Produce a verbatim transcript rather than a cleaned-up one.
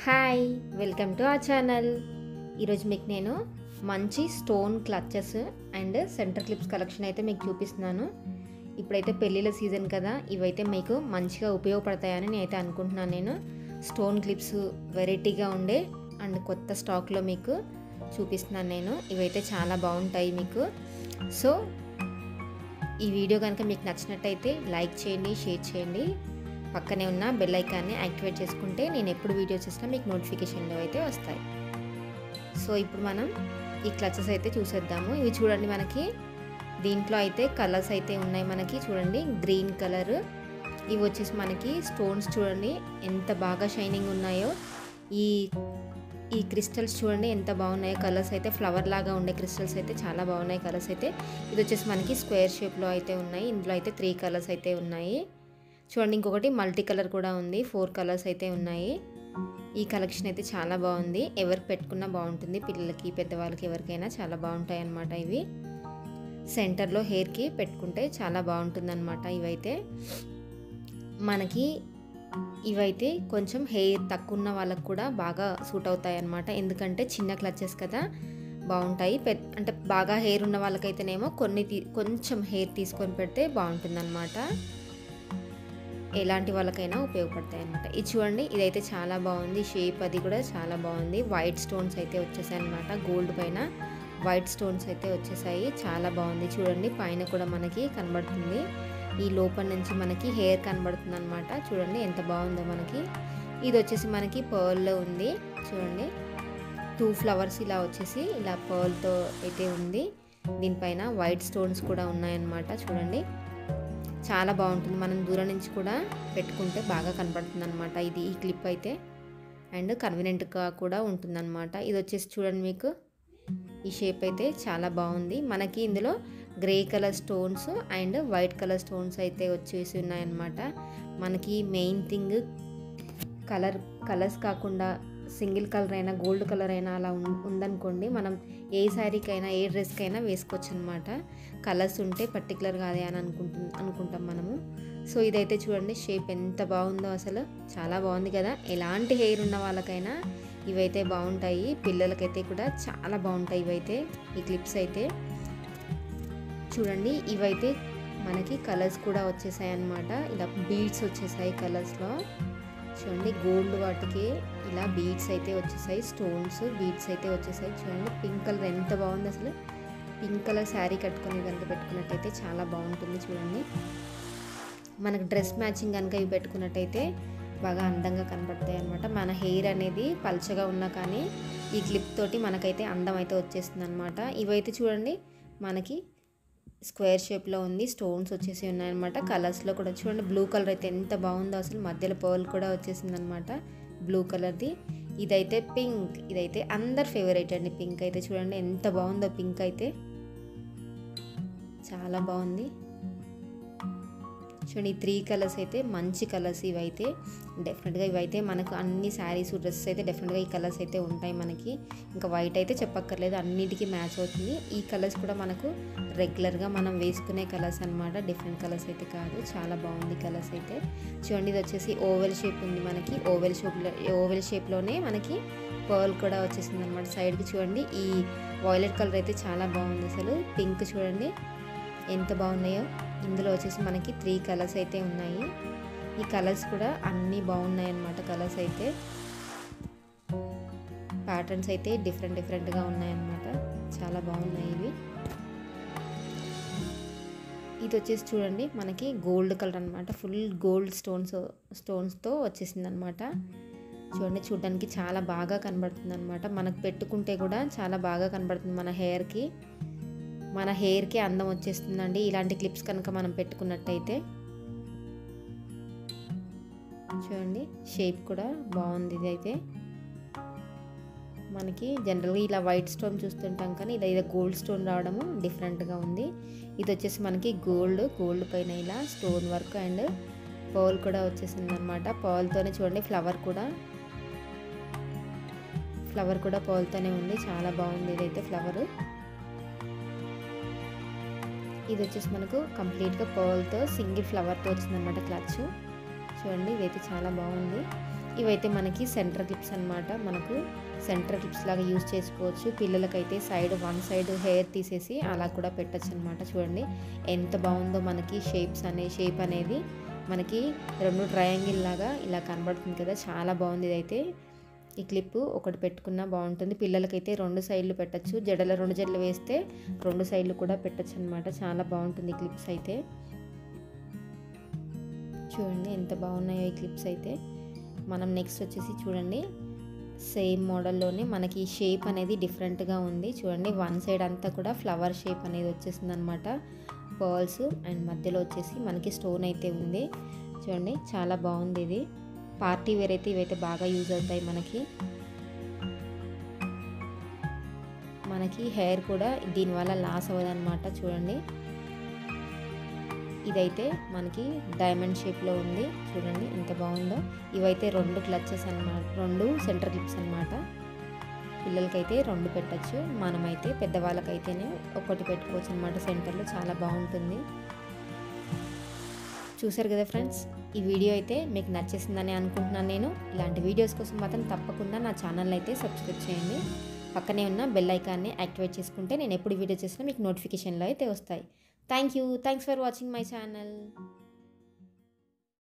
Hi welcome to our channel. ఈరోజు మీకు నేను మంచి stone clutches and centre clips collection అయితే మీకు చూపిస్తున్నాను. ఇప్పుడైతే పెళ్ళిళ్ళ సీజన్ కదా, ఇవైతే మీకు మంచిగా ఉపయోగపడతాయని నేనైతే అనుకుంటున్నాను. నేను స్టోన్ క్లిప్స్ వెరైటీగా ఉండే అండ్ కొత్త స్టాక్లో మీకు చూపిస్తున్నాను. నేను ఇవైతే చాలా బాగుంటాయి మీకు. సో ఈ వీడియో కనుక మీకు నచ్చినట్టయితే లైక్ చేయండి, షేర్ చేయండి, పక్కనే ఉన్న బెల్ ఐకాన్ని యాక్టివేట్ చేసుకుంటే నేను ఎప్పుడు వీడియో చేసినా మీకు నోటిఫికేషన్లు అయితే వస్తాయి. సో ఇప్పుడు మనం ఈ క్లచెస్ అయితే చూసేద్దాము. ఇవి చూడండి, మనకి దీంట్లో అయితే కలర్స్ అయితే ఉన్నాయి. మనకి చూడండి గ్రీన్ కలర్, ఇవి వచ్చేసి మనకి స్టోన్స్ చూడండి ఎంత బాగా షైనింగ్ ఉన్నాయో. ఈ ఈ క్రిస్టల్స్ చూడండి ఎంత బాగున్నాయో. కలర్స్ అయితే ఫ్లవర్ లాగా ఉండే క్రిస్టల్స్ అయితే చాలా బాగున్నాయి. కలర్స్ అయితే ఇది వచ్చేసి మనకి స్క్వేర్ షేప్లో అయితే ఉన్నాయి. ఇందులో అయితే త్రీ కలర్స్ అయితే ఉన్నాయి. చూడండి ఇంకొకటి మల్టీ కలర్ కూడా ఉంది. ఫోర్ కలర్స్ అయితే ఉన్నాయి. ఈ కలెక్షన్ అయితే చాలా బాగుంది. ఎవరికి పెట్టుకున్నా బాగుంటుంది, పిల్లలకి పెద్దవాళ్ళకి ఎవరికైనా చాలా బాగుంటాయి అన్నమాట. ఇవి సెంటర్లో హెయిర్కి పెట్టుకుంటే చాలా బాగుంటుంది అన్నమాట. ఇవైతే మనకి ఇవైతే కొంచెం హెయిర్ తక్కువ ఉన్న వాళ్ళకు కూడా బాగా సూట్ అవుతాయి అన్నమాట. ఎందుకంటే చిన్న క్లచెస్ కదా, బాగుంటాయి. పెద్ద అంటే బాగా హెయిర్ ఉన్న వాళ్ళకైతేనేమో కొన్ని కొంచెం హెయిర్ తీసుకొని పెడితే బాగుంటుంది అన్నమాట. ఎలాంటి వాళ్ళకైనా ఉపయోగపడతాయి అన్నమాట. ఇది చూడండి, ఇదైతే చాలా బాగుంది. షేప్ అది కూడా చాలా బాగుంది. వైట్ స్టోన్స్ అయితే వచ్చేసాయి అన్నమాట. గోల్డ్ పైన వైట్ స్టోన్స్ అయితే వచ్చేసాయి. చాలా బాగుంది. చూడండి పైన కూడా మనకి కనబడుతుంది. ఈ లోపల నుంచి మనకి హెయిర్ కనబడుతుంది అన్నమాట. చూడండి ఎంత బాగుందో మనకి. ఇది వచ్చేసి మనకి పర్ల్లో ఉంది. చూడండి టూ ఫ్లవర్స్ ఇలా వచ్చేసి ఇలా పర్ల్తో అయితే ఉంది. దీనిపైన వైట్ స్టోన్స్ కూడా ఉన్నాయన్నమాట. చూడండి చాలా బాగుంటుంది. మనం దూరం నుంచి కూడా పెట్టుకుంటే బాగా కనపడుతుంది అనమాట. ఇది ఈ క్లిప్ అయితే అండ్ కన్వీనియంట్గా కూడా ఉంటుందన్నమాట. ఇది వచ్చేసి చూడండి మీకు ఈ షేప్ అయితే చాలా బాగుంది. మనకి ఇందులో grey colour stones and white colour stones అయితే వచ్చేసి ఉన్నాయన్నమాట. మనకి మెయిన్ థింగ్ కలర్ కలర్స్ కాకుండా సింగిల్ కలర్ అయినా గోల్డ్ కలర్ అయినా అలా ఉందనుకోండి, మనం ఏ శారీకైనా ఏ డ్రెస్కైనా వేసుకోవచ్చు అనమాట. కలర్స్ ఉంటే పర్టికులర్గా అదే అని అనుకుంటు అనుకుంటాం మనము. సో ఇదైతే చూడండి షేప్ ఎంత బాగుందో, అసలు చాలా బాగుంది కదా. ఎలాంటి హెయిర్ ఉన్న వాళ్ళకైనా ఇవైతే బాగుంటాయి. పిల్లలకైతే కూడా చాలా బాగుంటాయి ఇవైతే. ఈ క్లిప్స్ అయితే చూడండి, ఇవైతే మనకి కలర్స్ కూడా వచ్చేసాయి అన్నమాట. ఇలా బీడ్స్ వచ్చేసాయి కలర్స్లో. చూడండి గోల్డ్ వాటికి ఇలా బీడ్స్ అయితే వచ్చేసాయి. స్టోన్స్ బీడ్స్ అయితే వచ్చేసాయి. చూడండి పింక్ కలర్ ఎంత బాగుంది అసలు. పింక్ కలర్ శారీ కట్టుకొని కనుక పెట్టుకున్నట్టయితే చాలా బాగుంటుంది. చూడండి మనకు డ్రెస్ మ్యాచింగ్ కనుక ఇవి పెట్టుకున్నట్టయితే బాగా అందంగా కనబడతాయి అనమాట. మన హెయిర్ అనేది పల్చగా ఉన్నా కానీ ఈ క్లిప్ తోటి మనకైతే అందం అయితే వచ్చేస్తుంది అనమాట. ఇవైతే చూడండి మనకి స్క్వేర్ షేప్లో ఉంది. స్టోన్స్ వచ్చేసి ఉన్నాయన్నమాట. కలర్స్లో కూడా చూడండి బ్లూ కలర్ అయితే ఎంత బాగుందో అసలు. మధ్యలో పర్ల్ కూడా వచ్చేసింది అనమాట బ్లూ కలర్ది. ఇదైతే పింక్, ఇదైతే అందరు ఫేవరెట్ అండి. పింక్ అయితే చూడండి ఎంత బాగుందో. పింక్ అయితే చాలా బాగుంది. చూడండి ఈ త్రీ కలర్స్ అయితే మంచి కలర్స్. ఇవైతే డెఫినెట్గా ఇవైతే మనకు అన్ని శారీస్ డ్రెస్సెస్ అయితే డెఫినెట్గా ఈ కలర్స్ అయితే ఉంటాయి మనకి. ఇంకా వైట్ అయితే చెప్పక్కర్లేదు, అన్నిటికీ మ్యాచ్ అవుతుంది. ఈ కలర్స్ కూడా మనకు రెగ్యులర్గా మనం వేసుకునే కలర్స్ అనమాట. డిఫరెంట్ కలర్స్ అయితే కాదు. చాలా బాగుంది కలర్స్ అయితే. చూడండి ఇది వచ్చేసి ఓవెల్ షేప్ ఉంది మనకి. ఓవెల్ షేప్లో ఓవెల్ షేప్లోనే మనకి పర్ల్ కూడా వచ్చేసింది అనమాట. సైడ్కి చూడండి ఈ వైలెట్ కలర్ అయితే చాలా బాగుంది అసలు. పింక్ చూడండి ఎంత బాగున్నాయో. ఇందులో వచ్చేసి మనకి త్రీ కలర్స్ అయితే ఉన్నాయి. ఈ కలర్స్ కూడా అన్నీ బాగున్నాయి అన్నమాట. కలర్స్ అయితే ప్యాటర్న్స్ అయితే డిఫరెంట్ డిఫరెంట్గా ఉన్నాయన్నమాట. చాలా బాగున్నాయి ఇవి. ఇది వచ్చేసి చూడండి మనకి గోల్డ్ కలర్ అనమాట. ఫుల్ గోల్డ్ స్టోన్స్ స్టోన్స్తో వచ్చేసింది అనమాట. చూడండి చూడడానికి చాలా బాగా కనబడుతుంది అనమాట. మనకు పెట్టుకుంటే కూడా చాలా బాగా కనబడుతుంది. మన హెయిర్కి మన హెయిర్కి అందం వచ్చేస్తుందండి ఇలాంటి క్లిప్స్ కనుక మనం పెట్టుకున్నట్టయితే. చూడండి షేప్ కూడా బాగుంది. ఇదైతే మనకి జనరల్గా ఇలా వైట్ స్టోన్ చూస్తుంటాం కానీ ఇలా ఇలా గోల్డ్ స్టోన్ రావడము డిఫరెంట్గా ఉంది. ఇది వచ్చేసి మనకి గోల్డ్ గోల్డ్ పైన ఇలా స్టోన్ వర్క్ అండ్ పర్ల్ కూడా వచ్చేసింది అనమాట. పర్ల్తోనే చూడండి ఫ్లవర్ కూడా ఫ్లవర్ కూడా పర్ల్తోనే ఉంది. చాలా బాగుంది ఇదైతే ఫ్లవర్. ఇది వచ్చేసి మనకు కంప్లీట్గా పర్ల్తో సింగిల్ ఫ్లవర్తో వచ్చిందనమాట క్లచ్. చూడండి ఇదైతే చాలా బాగుంది. ఇవైతే మనకి సెంటర్ క్లిప్స్ అన్నమాట. మనకు సెంటర్ క్లిప్స్ లాగా యూజ్ చేసుకోవచ్చు. పిల్లలకైతే సైడ్ వన్ సైడ్ హెయిర్ తీసేసి అలా కూడా పెట్టచ్చు అనమాట. చూడండి ఎంత బాగుందో మనకి షేప్స్ అనే షేప్ అనేది మనకి రెండు ట్రయాంగిల్ లాగా ఇలా కనబడుతుంది కదా, చాలా బాగుంది. ఇదైతే ఈ క్లిప్ ఒకటి పెట్టుకున్నా బాగుంటుంది. పిల్లలకైతే రెండు సైడ్లు పెట్టచ్చు. జడల రెండు జడలు వేస్తే రెండు సైడ్లు కూడా పెట్టచ్చు అనమాట. చాలా బాగుంటుంది ఈ క్లిప్స్ అయితే. చూడండి ఎంత బాగున్నాయో ఈ క్లిప్స్ అయితే. మనం నెక్స్ట్ వచ్చేసి చూడండి సేమ్ మోడల్లోనే మనకి షేప్ అనేది డిఫరెంట్గా ఉంది. చూడండి వన్ సైడ్ అంతా కూడా ఫ్లవర్ షేప్ అనేది వచ్చేసింది అనమాట. పర్ల్స్ అండ్ మధ్యలో వచ్చేసి మనకి స్టోన్ అయితే ఉంది. చూడండి చాలా బాగుంది. ఇది పార్టీ వేర్ అయితే ఇవైతే బాగా యూజ్ అవుతాయి మనకి. మనకి హెయిర్ కూడా దీనివల్ల లాస్ అవ్వదు అనమాట. చూడండి ఇదైతే మనకి డైమండ్ షేప్లో ఉంది. చూడండి ఎంత బాగుందో. ఇవైతే రెండు క్లచెస్ అన్నమాట, రెండు సెంటర్ క్లిప్స్ అన్నమాట. పిల్లలకైతే రెండు పెట్టచ్చు, మనమైతే పెద్దవాళ్ళకైతేనే ఒకటి పెట్టుకోవచ్చు అనమాట సెంటర్లో. చాలా బాగుంటుంది. చూసారు కదా ఫ్రెండ్స్, ఈ వీడియో అయితే మీకు నచ్చేసిందని అనుకుంటున్నాను నేను. ఇలాంటి వీడియోస్ కోసం మాత్రం తప్పకుండా నా ఛానల్ అయితే సబ్స్క్రైబ్ చేయండి. పక్కనే ఉన్న బెల్ ఐకాన్ని యాక్టివేట్ చేసుకుంటే నేను ఎప్పుడు వీడియో చేసినా మీకు నోటిఫికేషన్లో అయితే వస్తాయి. Thank you. Thanks for watching my channel.